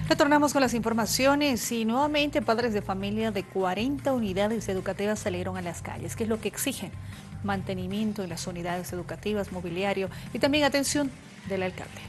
Retornamos con las informaciones y nuevamente padres de familia de 40 unidades educativas salieron a las calles. ¿Qué es lo que exigen? Mantenimiento en las unidades educativas, mobiliario y también atención del alcalde.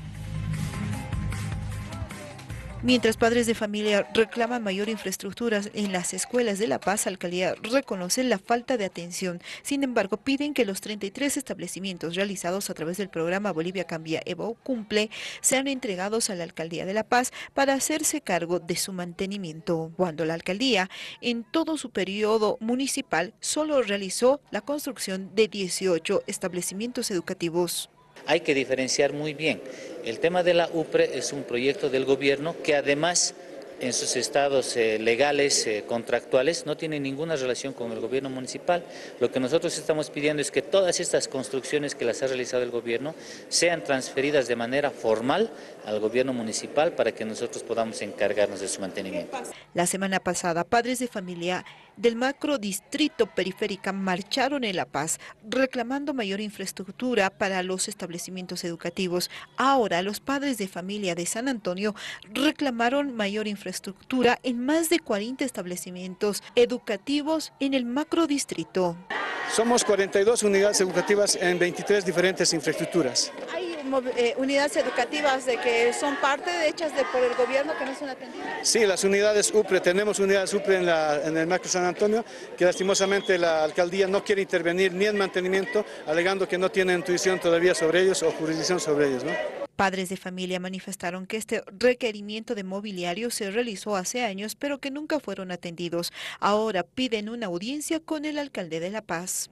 Mientras padres de familia reclaman mayor infraestructura en las escuelas de La Paz, la alcaldía reconoce la falta de atención. Sin embargo, piden que los 33 establecimientos realizados a través del programa Bolivia Cambia Evo Cumple sean entregados a la alcaldía de La Paz para hacerse cargo de su mantenimiento. Cuando la alcaldía, en todo su periodo municipal, solo realizó la construcción de 18 establecimientos educativos. Hay que diferenciar muy bien. El tema de la UPRE es un proyecto del gobierno que además en sus estados legales, contractuales, no tiene ninguna relación con el gobierno municipal. Lo que nosotros estamos pidiendo es que todas estas construcciones que las ha realizado el gobierno sean transferidas de manera formal al gobierno municipal para que nosotros podamos encargarnos de su mantenimiento. La semana pasada, padres de familia del macrodistrito Periférica marcharon en La Paz reclamando mayor infraestructura para los establecimientos educativos. Ahora, los padres de familia de San Antonio reclamaron mayor infraestructura en más de 40 establecimientos educativos en el macrodistrito. Somos 42 unidades educativas en 23 diferentes infraestructuras. Unidades educativas de que son parte hechas por el gobierno que no son atendidas. Sí, las unidades UPRE, tenemos unidades UPRE en el macro San Antonio, que lastimosamente la alcaldía no quiere intervenir ni en mantenimiento, alegando que no tiene intuición todavía sobre ellos o jurisdicción sobre ellos, ¿no? Padres de familia manifestaron que este requerimiento de mobiliario se realizó hace años, pero que nunca fueron atendidos. Ahora piden una audiencia con el alcalde de La Paz.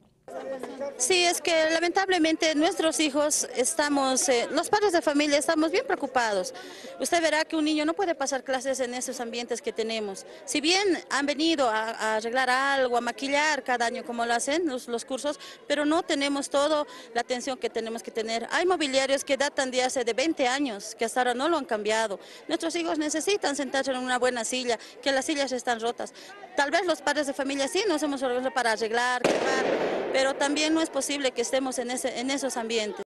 Sí, es que lamentablemente nuestros hijos los padres de familia estamos bien preocupados. Usted verá que un niño no puede pasar clases en esos ambientes que tenemos. Si bien han venido a arreglar algo, a maquillar cada año como lo hacen los cursos, pero no tenemos toda la atención que tenemos que tener. Hay mobiliarios que datan de hace de 20 años, que hasta ahora no lo han cambiado. Nuestros hijos necesitan sentarse en una buena silla, que las sillas están rotas. Tal vez los padres de familia sí nos hemos organizado para arreglar, quemar, pero también no es posible que estemos en esos ambientes.